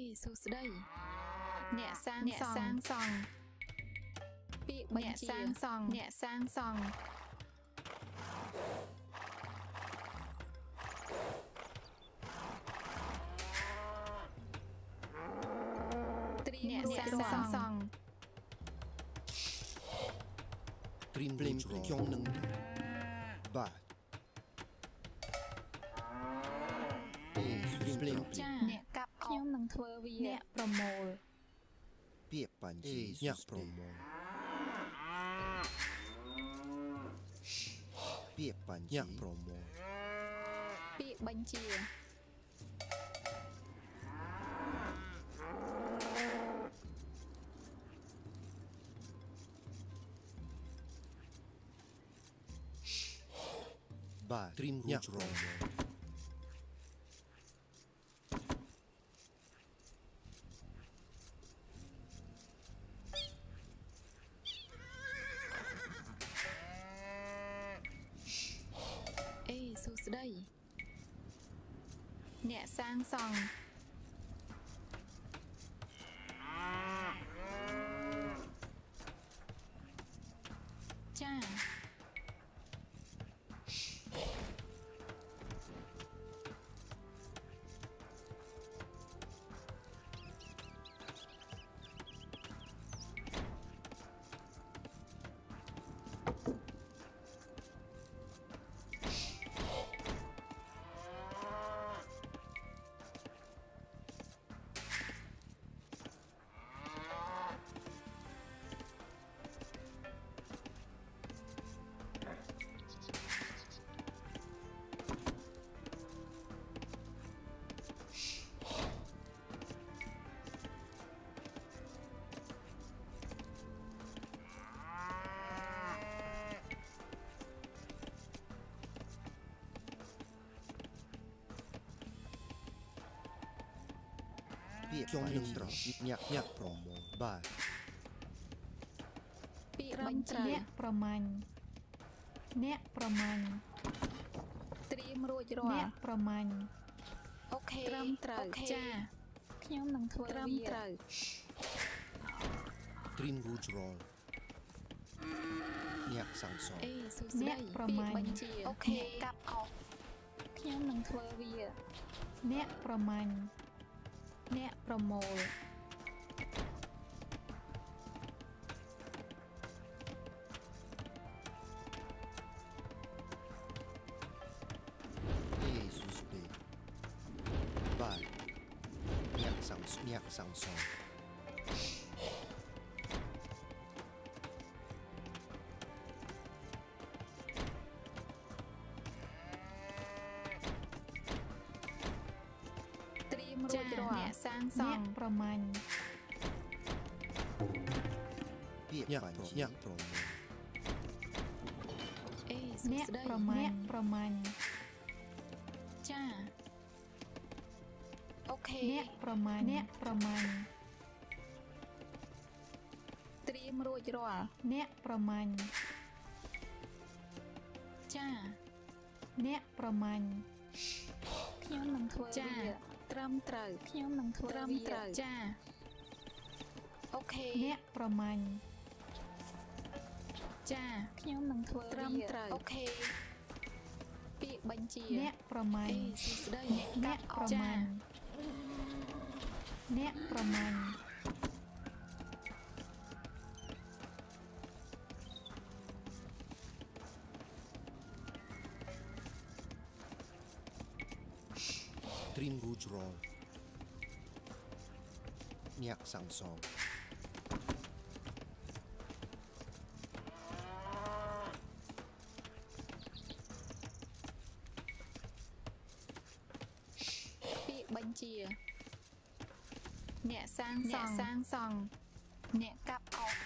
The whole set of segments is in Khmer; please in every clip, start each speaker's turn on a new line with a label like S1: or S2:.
S1: សុស្ដីអ្នកសាងសង់ពាក្យបញ្ជាអ្នកសាងសង់ត្រៀមអ្នកសាងសង់
S2: ត្រៀមលេងខ្ញុំនឹងបាទត្រៀមលេង
S1: ចាអ្នកកាប់ខ្ញុំនឹងធ្វើវាអ្នកប្រមូល
S2: ពាក្យបញ្ជាអ្នកប្រមូលពាក្យបញ្ជាប្រមូល
S1: ពាក្យបញ្ជា
S2: បាទត្រៀមរួចរាល់
S1: សុស្ដីអ្នកសាងសង់ចា
S2: ពាក្យខ្ញុំនឹងត្រង់អ្នកប្រមូលបាទ
S1: ពាក្យបញ្ជាអ្នកប្រមាញ់ត្រៀមរួចរាល់អ្នកប្រមាញ់អូខេត្រឹមត្រូវចាខ្ញុំនឹងធ្វើត្រឹមត្រូវ
S2: ត្រៀមរួចរាល់អ្នកសាងសង់
S1: សុស្ដីប្រមាញ់បញ្ជាអូខេកាប់អស់ខ្ញុំនឹងធ្វើវាអ្នកប្រមាញ់អ្នកប្រមូល
S2: សុស្ដីបាទអ្នកសាងសង់
S1: រួចរាល់អ្នកសាងសង់ប្រមាញ់
S2: ពាក្យបញ្ជាអ្នកប្រមូល
S1: អ្នកប្រមាញ់ចាអូខេអ្នកប្រមាញ់ត្រៀមរួចរាល់អ្នកប្រមាញ់ចាអ្នកប្រមាញ់ខ្ញុំនឹងធ្វើវាត្រឹមត្រូវខ្ញុំនឹងធ្វើត្រឹមត្រូវចាអូខេអ្នកប្រមាញ់ចាខ្ញុំនឹងធ្វើត្រឹមត្រូវអូខេពាក្យបញ្ជាអ្នកប្រមាញ់សុស្ដីអ្នកប្រមាញ់
S2: ត្រៀមរួចរាល់អ្នកសាងសង់
S1: ពាក្យបញ្ជាអ្នកសាងសង់អ្នកកាប់អស់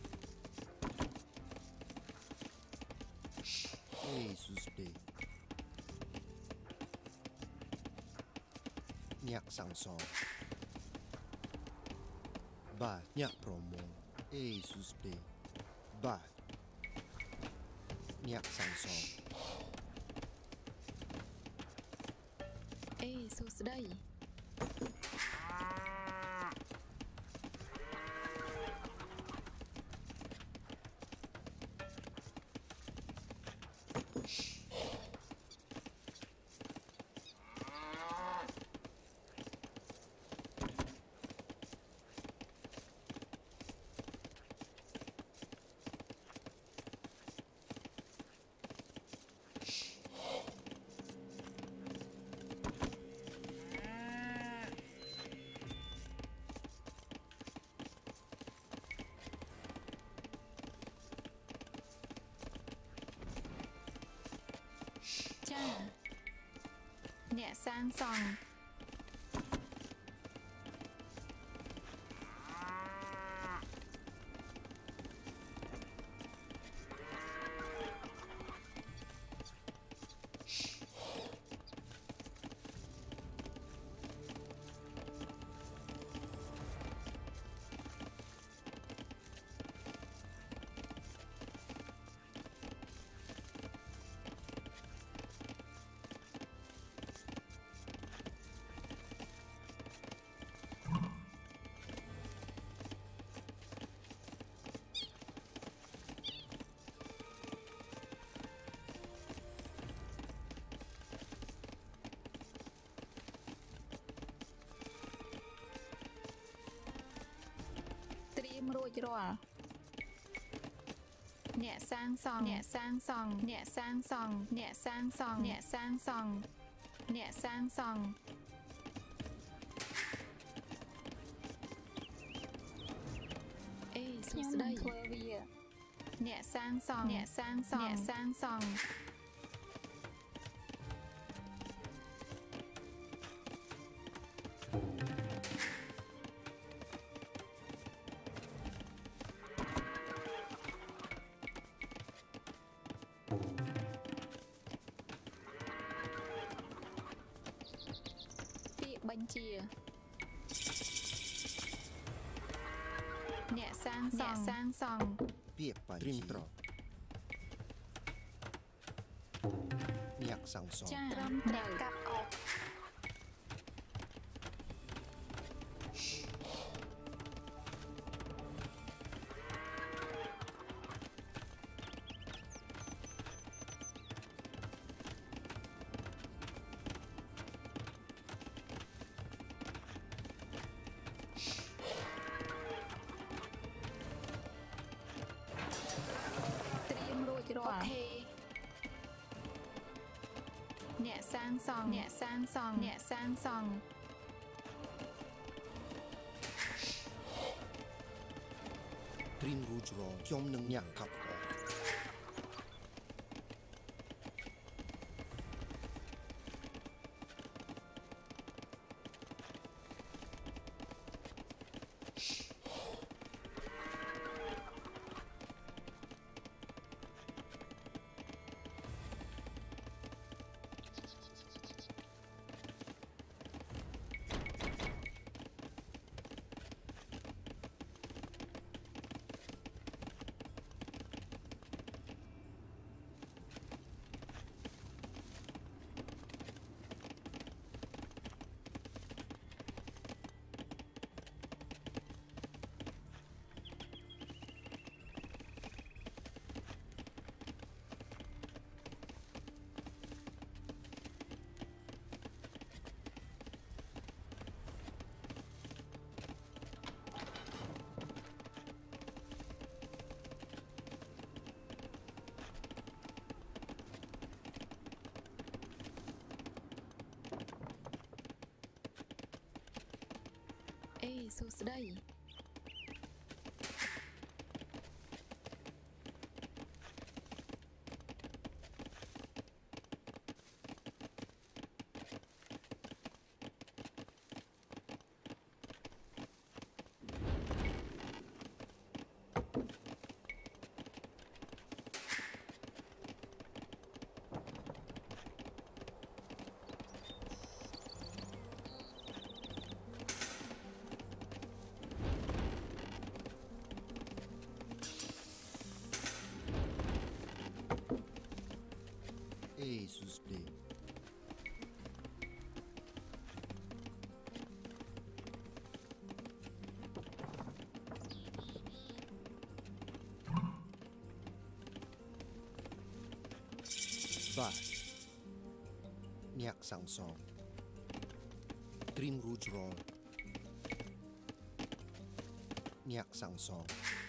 S2: សុស្ដី nhạc sang song ba nhạc promo Jesus day ba nhạc sang song
S1: Jesus day cha nhẹ sang sòngរួចរាល់អ្នកសាងសង់អ្នកសាងសង់អ្នកសាងសង់អ្នកសាងសង់អ្នកសាងសង់អ្នកសាងសង់សួស្ដីធ្វើវាអ្នកសាងសង់អ្នកសាងសង់អ្នកសាងសង់បញ្ជាអ្នកសាងសង់អ្នកសាងសង់
S2: ពាក្យបញ្ជាត្រង់ញ៉ាក់សាំងសង
S1: ត្រឹមត្រូវកាប់អុកអូខេអ្នកសាងសង់អ្នកសាងសង់អ្នកសាងសង់
S2: ត្រៀមរួចរាល់ខ្ញុំនឹងញ៉ាក់កាប់អស់សួស្ដីបាទអ្នកសាំងសងត្រៀមរួចរាល់អ្នកសាំងសង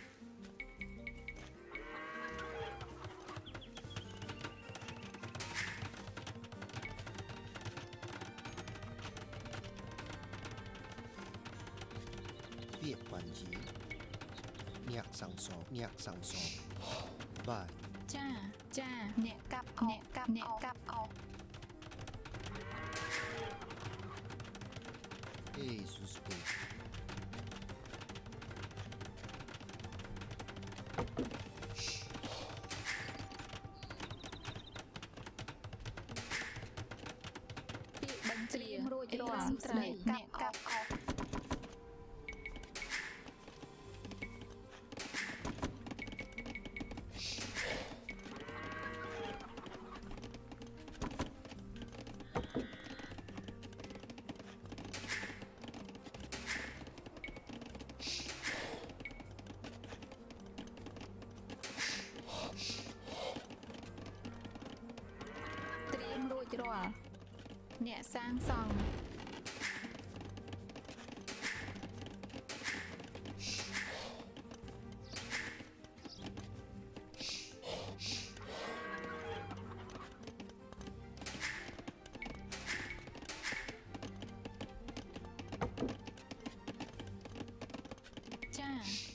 S2: ពាក្យបញ្ជីអ្នកសាំងសងអ្នកសាំងសងបាទ
S1: ចាអ្នកកាប់អោ
S2: អេស៊ូសទេ
S1: បញ្ជារួចរាល់អ្នកកាប់អោរាល់អ្នកសាងសង់ចា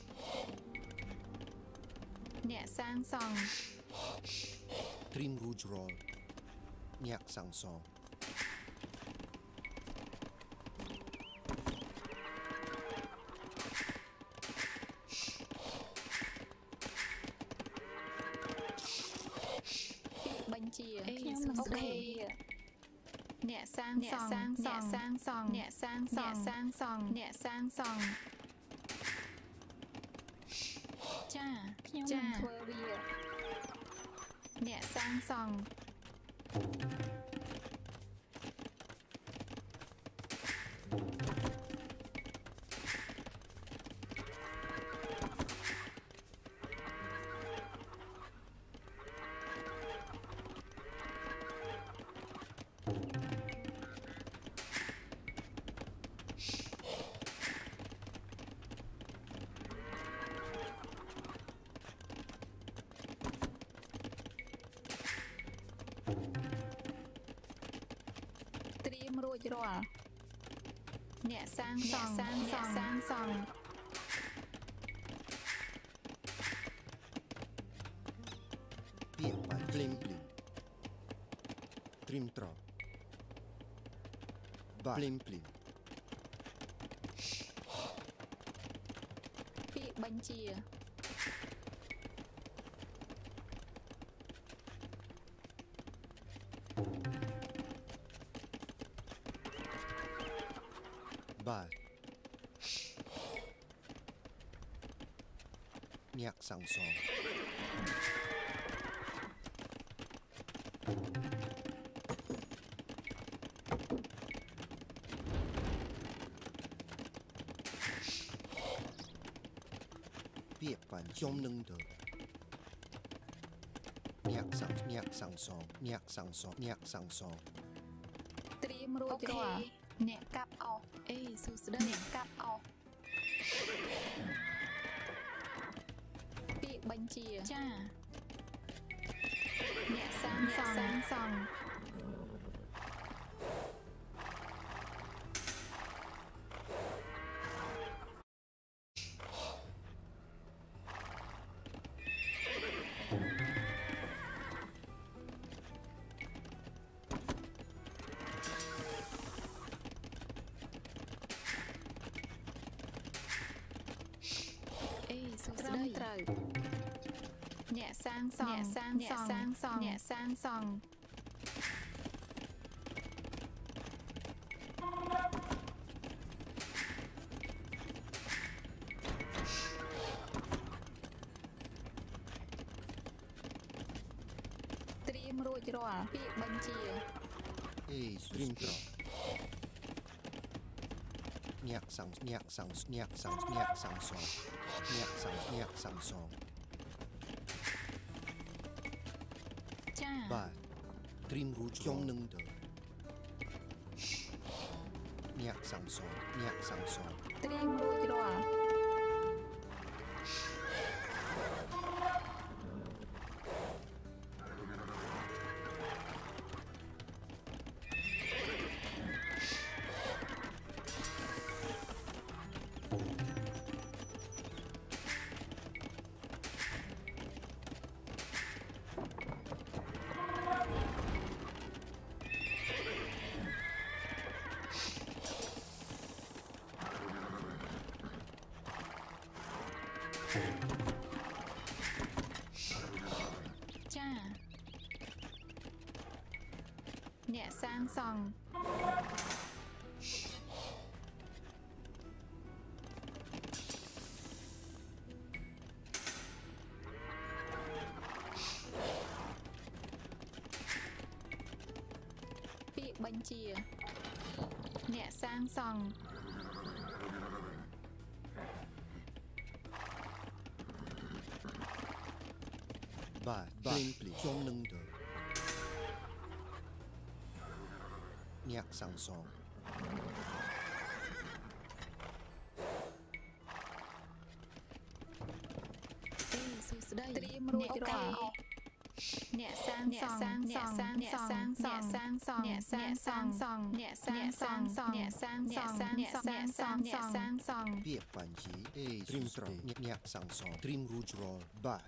S1: អ្នកសាងសង់
S2: ត្រៀមរួចរាល់អ្នកសាំងសង
S1: បញ្ជាខ្ញុំអូខេអ្នកសាងសង់អ្នកសាងសង់ចាខ្ញុំនឹងធ្វើវាអ្នកសាងសង់ត្រៀមរួចរាល់អ្នកសាងសង់
S2: ពាក្យបញ្ក្លែងភ្លីត្រៀមត្របាទភ្លី
S1: ពាក្យបញ្ជា
S2: បាទអ្នកសាំងសងពាក្យបញ្ខ្ញុំនឹងទៅអ្នកសាំងសង
S1: ត្រៀមរួចរាល់អ្នកកាប់អោអេសួស្ដីអ្នកកាប់អោពាក្យបញ្ជាចាអ្នកសាងសង់ត្រូវអ្នកសាងសង់ត្រៀមរួចរាល់ពាក្យបញ្ជា
S2: អេត្រៀមត្រអ្នកសាំងសង
S1: ចា
S2: បាទ Trim rouge trong nâng đờ nhạc sang song
S1: Trim rouge rồi nhẹ sang sòng bị bánh chìa nhẹ sang sòng
S2: bà bên plì trong nâng đờ nhạc sang song
S1: Trim rouge rồi nhẹ sang sòng nhẹ sang sòng nhẹ sang sòng nhẹ sang sòng nhẹ sang sòng nhẹ sang nhẹ sang nhẹ sang nhẹ sang sòng
S2: biết bản chí trim trò nhạc sang song trim rouge rồi bà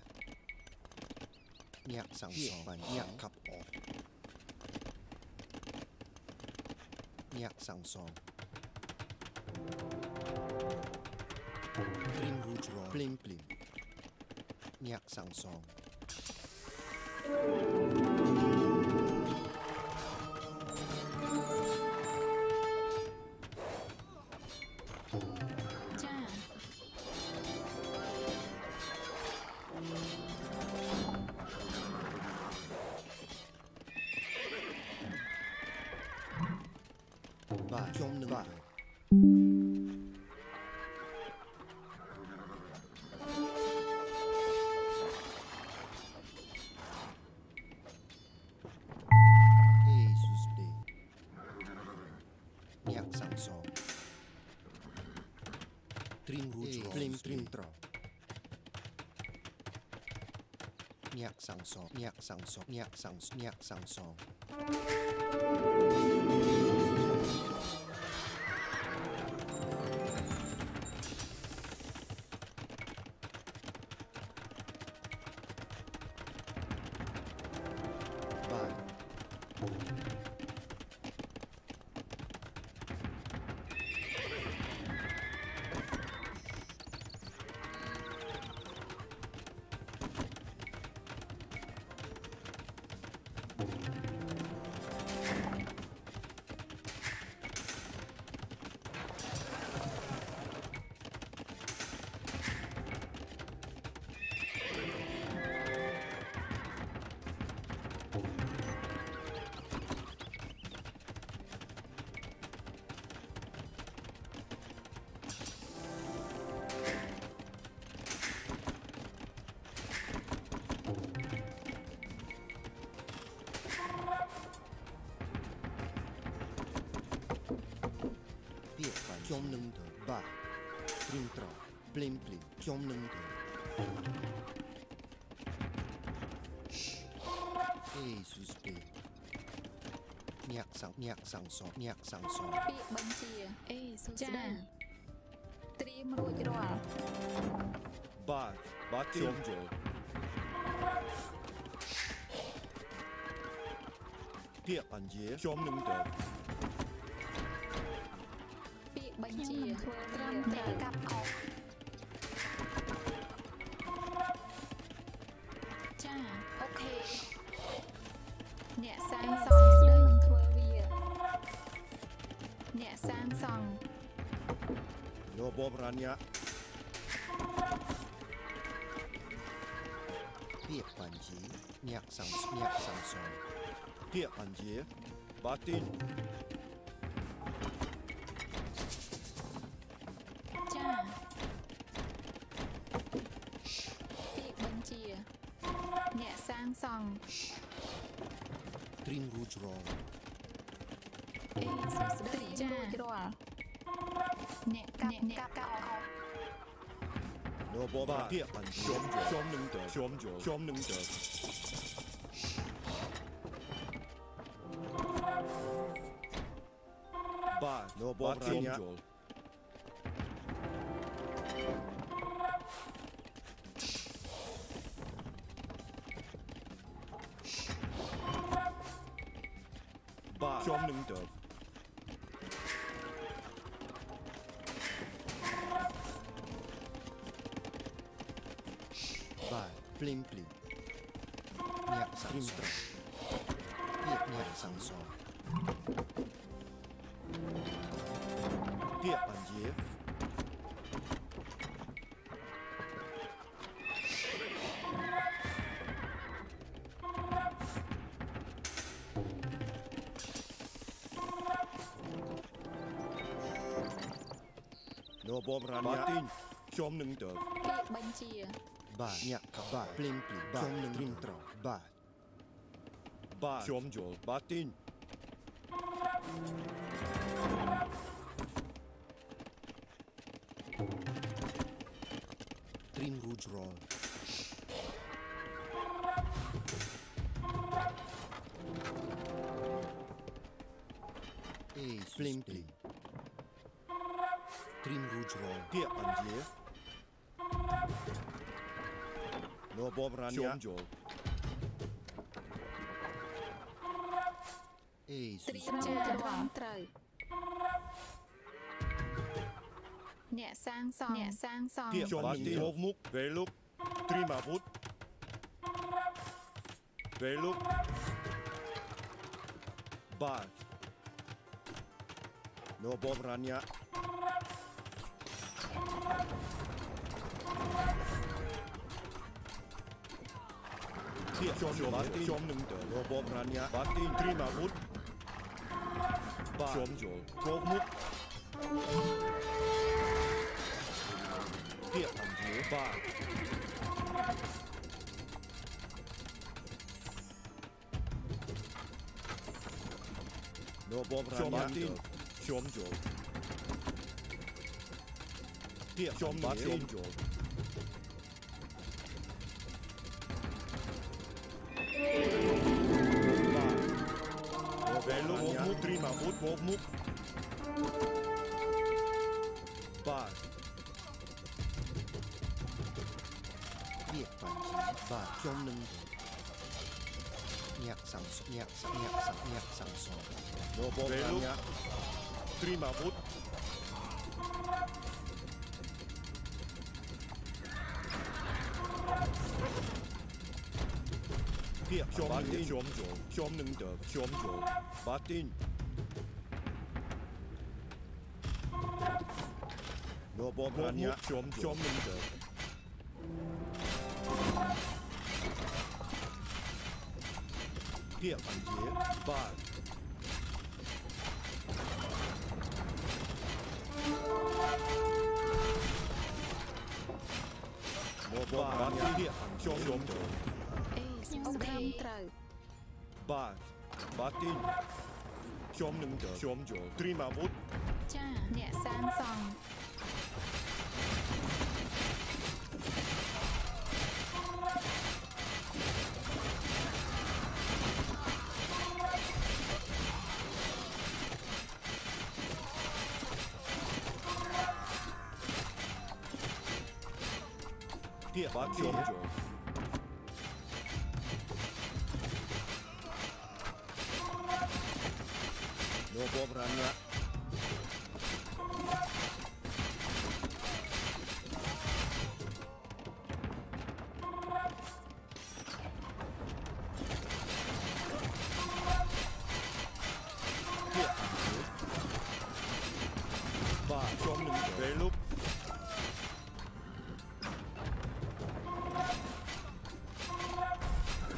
S2: nhạc sang song bản nhạc khắp ọc nhạc sang song trim rouge rồi plim plim nhạc sang song bà trong nâng bà nhạc sang song trim rouge plim trim trò nhạc sang song nhạc sang song nhạc sang song trong nâng thờ bà trim trò plim plim trong nâng thờ Jesus be nhạc sang song
S1: bị bánh chìa Jesus đây trim rouge rồi
S2: bà trong rồi tiệc ăn dế trong nâng thờ
S1: bánh chìa trâm để cặp ọc cha ok nhẹ sang sòng đây nhẹ sang sòng
S2: no bobrania biết bản chí nhạc sang song tiệc ăn dế bà tin nhẹ sang sòng Trim rouge roll.
S1: សួស្តីចារួចរាល់អ្នកកាប់អស់
S2: No boba. Địa bản chóm nâng đờ. Chóm nâng đờ. Ba. No boba. Chóm dồn. Ba. Chóm nâng đờ. Ba. Plim. Nhạc sáng sổ. Nhạc sáng sổ. Địa bản dế. No bom ran nhạc. Tin. Chóm nâng đờ.
S1: Bánh chia.
S2: Ba. Nhạc cả ba. Plim. Ba. Chóm nâng trim trò. Ba. Ba. Chóm dồn. Ba tin. Trim rouge roll. Plim. Trim rouge roll. Địa bản dế. No bom ran nhạc. Chóm dồn.
S1: ត្រៀមចាត្រឹមត្រូវអ្នកសាងសង់
S2: Địa bản tin. Một mục. Về lúc. Trim à vút. Về lúc. Ba. No bom ran nhạc. Địa chóm nâng đờ. No bom ran nhạc. Ba tin. Trim à vút. Ba. Chóm dồn. Một mục. Địa bản dế. Ba. No bom ran nhạc. Chóm dồn. Địa chóm dồn. Về lúc một mút. Trim à vút. Một mút. Ba. Địa bản dế. Ba. Chóm nâng đờ. Nhạc sáng sổ. No bom ran nhạc. Trim à vút. Địa chóm dồn. Chóm nâng đờ. Chóm dồn. Ba tin. No bom ran nhạc. Chóm nâng đờ. Địa bản dế. Ba. No bom ran nhạc. Địa bản chóm dồn.
S1: ខ្ញុំត្រឹមត្រូវ
S2: Ba. Ba tin. Chóm nâng đờ. Chóm dồn. Trim à vút.
S1: ចាអ្នកសាងសង់
S2: Địa bản chóm dồn. No bom ran nhạc. Địa bản dế. Ba. Chóm nâng đờ. Về lúc.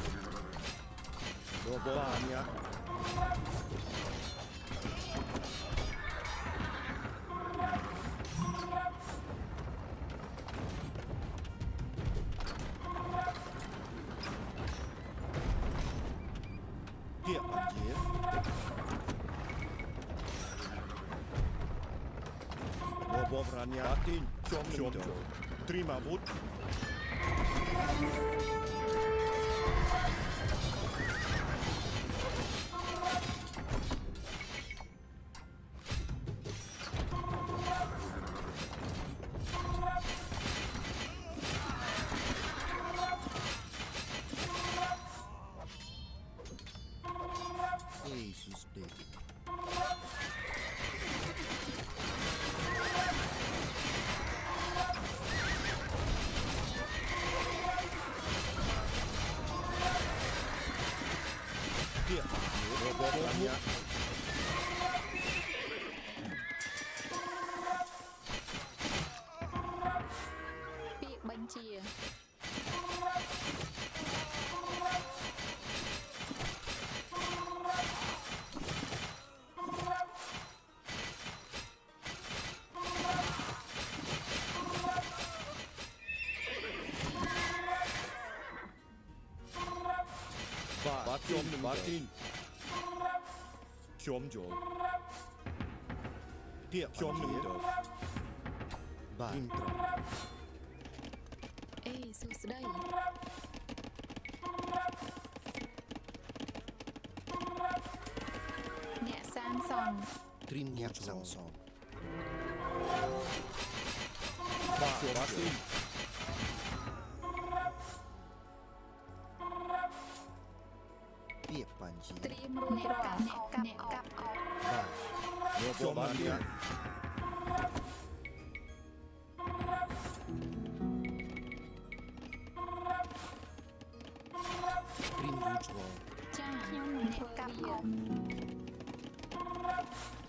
S2: No bom ran nhạc. របបរាញាទីជាប់នឹងត្រៀមអាវុធ Jesus day. Dia, robotnya.
S1: ពាក្យបញ្ជា
S2: Batin, batin. Chom jo. Dia chomនឹងទៅបាទ
S1: អេសួស្ដីអ្នកសាងសង់
S2: ត្រៀមញាក់សាំងសងបាទបាទីន ពាក្យបញ្ជា
S1: ត្រៀមរួចរាល់អ្នកកាប់អោប
S2: បាទរបបរាញាត្រៀមរួចរាល់
S1: ចាខ្ញុំនឹងធ្វើកាប់អោប